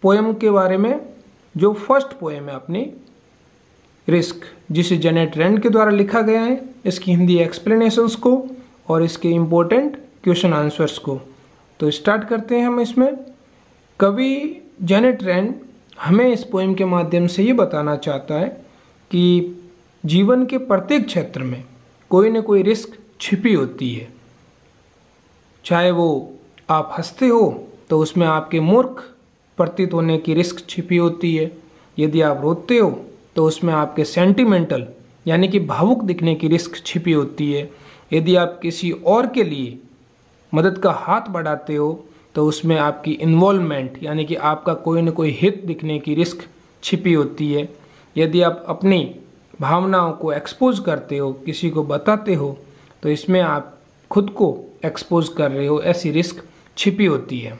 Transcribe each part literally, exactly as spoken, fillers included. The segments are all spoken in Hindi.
पोएम के बारे में, जो फर्स्ट पोएम है अपनी रिस्क, जिसे जेनेट रैंड के द्वारा लिखा गया है, इसकी हिंदी एक्सप्लेनेशंस को और इसके इम्पोर्टेंट क्वेश्चन आंसर्स को। तो स्टार्ट करते हैं हम इसमें। कवि जेनेट रैंड हमें इस पोएम के माध्यम से ये बताना चाहता है कि जीवन के प्रत्येक क्षेत्र में कोई न कोई रिस्क छिपी होती है। चाहे वो आप हंसते हो तो उसमें आपके मूर्ख प्रतीत होने की रिस्क छिपी होती है। यदि आप रोते हो तो उसमें आपके सेंटिमेंटल यानी कि भावुक दिखने की रिस्क छिपी होती है। यदि आप किसी और के लिए मदद का हाथ बढ़ाते हो तो उसमें आपकी इन्वॉल्वमेंट यानी कि आपका कोई न कोई हित दिखने की रिस्क छिपी होती है। यदि आप अपनी भावनाओं को एक्सपोज करते हो, किसी को बताते हो, तो इसमें आप खुद को एक्सपोज कर रहे हो, ऐसी रिस्क छिपी होती है।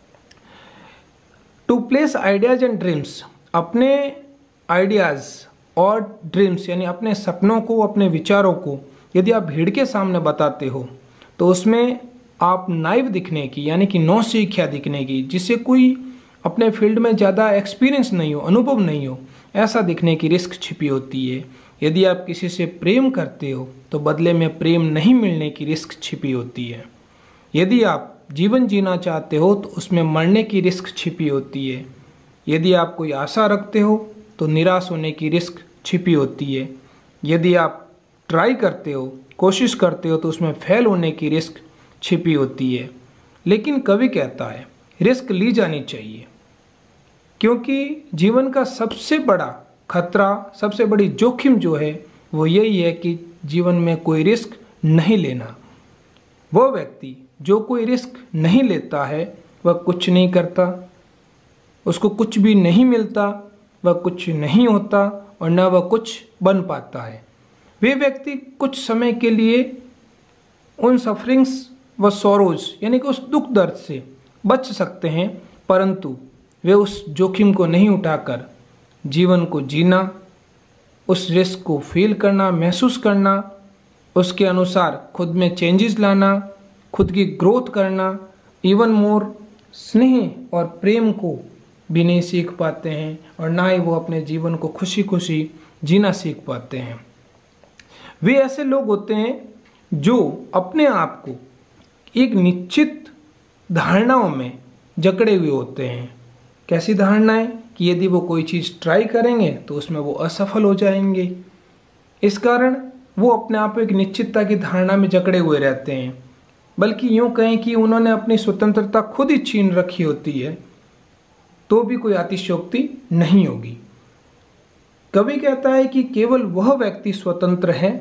To place ideas and dreams, अपने आइडियाज़ और ड्रीम्स यानी अपने सपनों को, अपने विचारों को यदि आप भीड़ के सामने बताते हो तो उसमें आप नाइव दिखने की यानी कि नौसिखिया दिखने की, जिससे कोई अपने फील्ड में ज़्यादा एक्सपीरियंस नहीं हो, अनुभव नहीं हो, ऐसा दिखने की रिस्क छिपी होती है। यदि आप किसी से प्रेम करते हो तो बदले में प्रेम नहीं मिलने की रिस्क छिपी होती है। यदि आप जीवन जीना चाहते हो तो उसमें मरने की रिस्क छिपी होती है। यदि आप कोई आशा रखते हो तो निराश होने की रिस्क छिपी होती है। यदि आप ट्राई करते हो, कोशिश करते हो, तो उसमें फेल होने की रिस्क छिपी होती है। लेकिन कवि कहता है रिस्क ली जानी चाहिए, क्योंकि जीवन का सबसे बड़ा खतरा, सबसे बड़ी जोखिम जो है वो यही है कि जीवन में कोई रिस्क नहीं लेना। वह व्यक्ति जो कोई रिस्क नहीं लेता है वह कुछ नहीं करता, उसको कुछ भी नहीं मिलता, वह कुछ नहीं होता और न वह कुछ बन पाता है। वे व्यक्ति कुछ समय के लिए उन सफरिंग्स व सोरोज यानी कि उस दुख दर्द से बच सकते हैं, परंतु वे उस जोखिम को नहीं उठाकर जीवन को जीना, उस रिस्क को फील करना, महसूस करना, उसके अनुसार खुद में चेंजेस लाना, खुद की ग्रोथ करना, इवन मोर स्नेह और प्रेम को भी नहीं सीख पाते हैं और ना ही वो अपने जीवन को खुशी खुशी जीना सीख पाते हैं। वे ऐसे लोग होते हैं जो अपने आप को एक निश्चित धारणाओं में जकड़े हुए होते हैं। कैसी धारणाएं? कि यदि वो कोई चीज़ ट्राई करेंगे तो उसमें वो असफल हो जाएंगे। इस कारण वो अपने आप को एक निश्चितता की धारणा में जकड़े हुए रहते हैं, बल्कि यूँ कहें कि उन्होंने अपनी स्वतंत्रता खुद ही छीन रखी होती है, तो भी कोई अतिशयोक्ति नहीं होगी। कवि कहता है कि केवल वह व्यक्ति स्वतंत्र है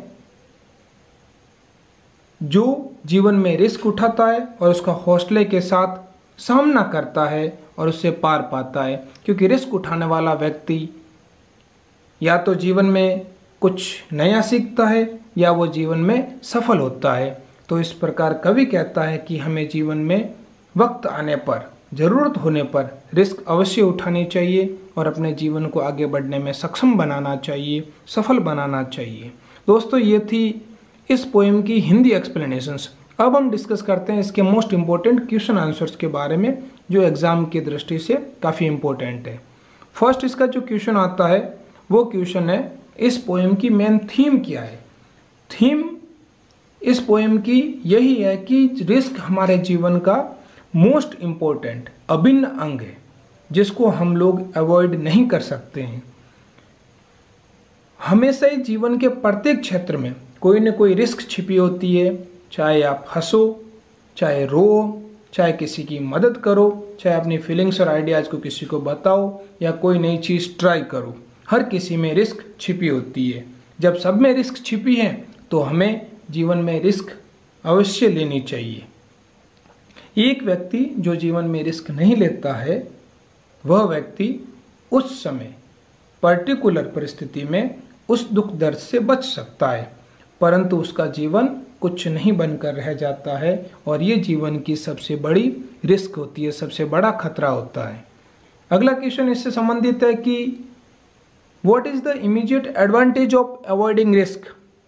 जो जीवन में रिस्क उठाता है और उसका हौसले के साथ सामना करता है और उससे पार पाता है, क्योंकि रिस्क उठाने वाला व्यक्ति या तो जीवन में कुछ नया सीखता है या वो जीवन में सफल होता है। तो इस प्रकार कवि कहता है कि हमें जीवन में वक्त आने पर, ज़रूरत होने पर रिस्क अवश्य उठानी चाहिए और अपने जीवन को आगे बढ़ने में सक्षम बनाना चाहिए, सफल बनाना चाहिए। दोस्तों, ये थी इस पोएम की हिंदी एक्सप्लेनेशंस। अब हम डिस्कस करते हैं इसके मोस्ट इम्पोर्टेंट क्वेश्चन आंसर्स के बारे में, जो एग्जाम की दृष्टि से काफ़ी इम्पोर्टेंट है। फर्स्ट इसका जो क्वेश्चन आता है वो क्वेश्चन है, इस पोएम की मेन थीम क्या है? थीम इस पोएम की यही है कि रिस्क हमारे जीवन का मोस्ट इम्पोर्टेंट अभिन्न अंग है, जिसको हम लोग अवॉइड नहीं कर सकते हैं। हमेशा ही जीवन के प्रत्येक क्षेत्र में कोई न कोई रिस्क छिपी होती है, चाहे आप हंसो, चाहे रो, चाहे किसी की मदद करो, चाहे अपनी फीलिंग्स और आइडियाज़ को किसी को बताओ या कोई नई चीज़ ट्राई करो, हर किसी में रिस्क छिपी होती है। जब सब में रिस्क छिपी है तो हमें जीवन में रिस्क अवश्य लेनी चाहिए। एक व्यक्ति जो जीवन में रिस्क नहीं लेता है वह व्यक्ति उस समय पर्टिकुलर परिस्थिति में उस दुख दर्द से बच सकता है, परंतु उसका जीवन कुछ नहीं बनकर रह जाता है और ये जीवन की सबसे बड़ी रिस्क होती है, सबसे बड़ा खतरा होता है। अगला क्वेश्चन इससे संबंधित है कि what is the immediate advantage of avoiding risk?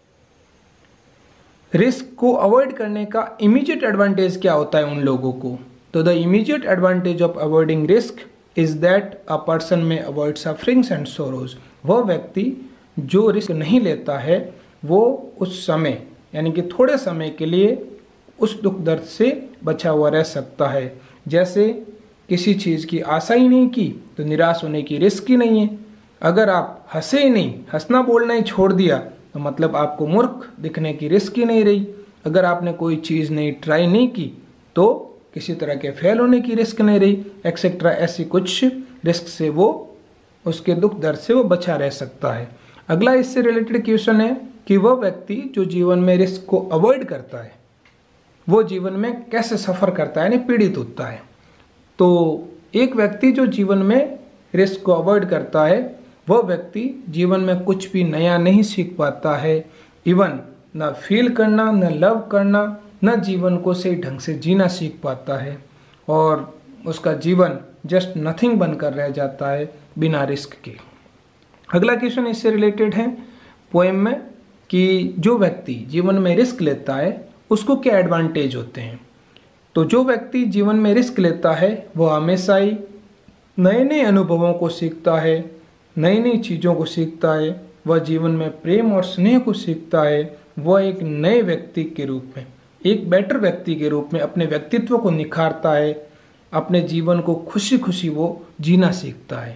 Risk को अवॉइड करने का इमीडिएट एडवांटेज क्या होता है उन लोगों को? तो the immediate advantage of avoiding risk is that a person may avoid sufferings and sorrows. वह व्यक्ति जो रिस्क नहीं लेता है वो उस समय यानी कि थोड़े समय के लिए उस दुख दर्द से बचा हुआ रह सकता है। जैसे किसी चीज़ की आशा ही नहीं की तो निराश होने की रिस्क ही नहीं है। अगर आप हंसे ही नहीं, हंसना बोलना ही छोड़ दिया तो मतलब आपको मूर्ख दिखने की रिस्क ही नहीं रही। अगर आपने कोई चीज़ नहीं ट्राई नहीं की तो किसी तरह के फेल होने की रिस्क नहीं रही, एक्सेट्रा। ऐसी कुछ रिस्क से वो उसके दुख दर्द से वो बचा रह सकता है। अगला इससे रिलेटेड क्वेश्चन है कि वह व्यक्ति जो जीवन में रिस्क को अवॉइड करता है वो जीवन में कैसे सफ़र करता है यानी पीड़ित होता है। तो एक व्यक्ति जो जीवन में रिस्क को अवॉइड करता है वह व्यक्ति जीवन में कुछ भी नया नहीं सीख पाता है। इवन न फील करना, न लव करना, न जीवन को सही ढंग से जीना सीख पाता है और उसका जीवन जस्ट नथिंग बनकर रह जाता है बिना रिस्क के। अगला क्वेश्चन इससे रिलेटेड है पोएम में कि जो व्यक्ति जीवन में रिस्क लेता है उसको क्या एडवांटेज होते हैं। तो जो व्यक्ति जीवन में रिस्क लेता है वह हमेशा ही नए नए अनुभवों को सीखता है, नई नई चीज़ों को सीखता है, वह जीवन में प्रेम और स्नेह को सीखता है। वह एक नए व्यक्ति के रूप में, एक बेटर व्यक्ति के रूप में अपने व्यक्तित्व को निखारता है, अपने जीवन को खुशी खुशी वो जीना सीखता है।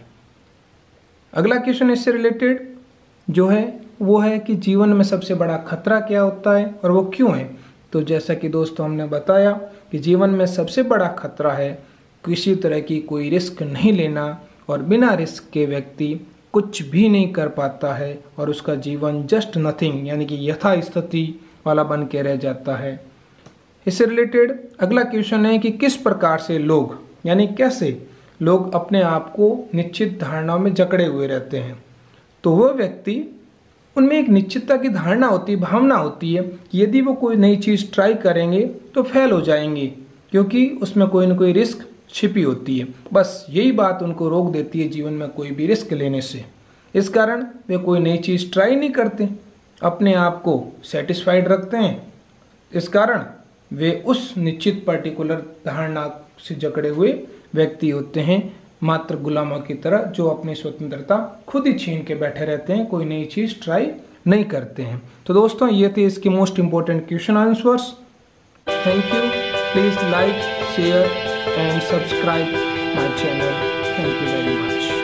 अगला क्वेश्चन इससे रिलेटेड जो है वो है कि जीवन में सबसे बड़ा खतरा क्या होता है और वो क्यों है। तो जैसा कि दोस्तों हमने बताया कि जीवन में सबसे बड़ा खतरा है किसी तरह की कोई रिस्क नहीं लेना और बिना रिस्क के व्यक्ति कुछ भी नहीं कर पाता है और उसका जीवन जस्ट नथिंग यानी कि यथास्थिति वाला बन के रह जाता है। इससे रिलेटेड अगला क्वेश्चन है कि किस प्रकार से लोग यानी कैसे लोग अपने आप को निश्चित धारणाओं में जकड़े हुए रहते हैं। तो वह व्यक्ति उनमें एक निश्चितता की धारणा होती है, भावना होती है कि यदि वो कोई नई चीज़ ट्राई करेंगे तो फेल हो जाएंगे क्योंकि उसमें कोई ना कोई रिस्क छिपी होती है। बस यही बात उनको रोक देती है जीवन में कोई भी रिस्क लेने से। इस कारण वे कोई नई चीज़ ट्राई नहीं करते, अपने आप को सेटिस्फाइड रखते हैं। इस कारण वे उस निश्चित पर्टिकुलर धारणा से जकड़े हुए व्यक्ति होते हैं, मात्र गुलामों की तरह जो अपनी स्वतंत्रता खुद ही छीन के बैठे रहते हैं, कोई नई चीज़ ट्राई नहीं करते हैं। तो दोस्तों ये थे इसके most important question answers. Thank you. Please like, share and subscribe my channel. Thank you very much.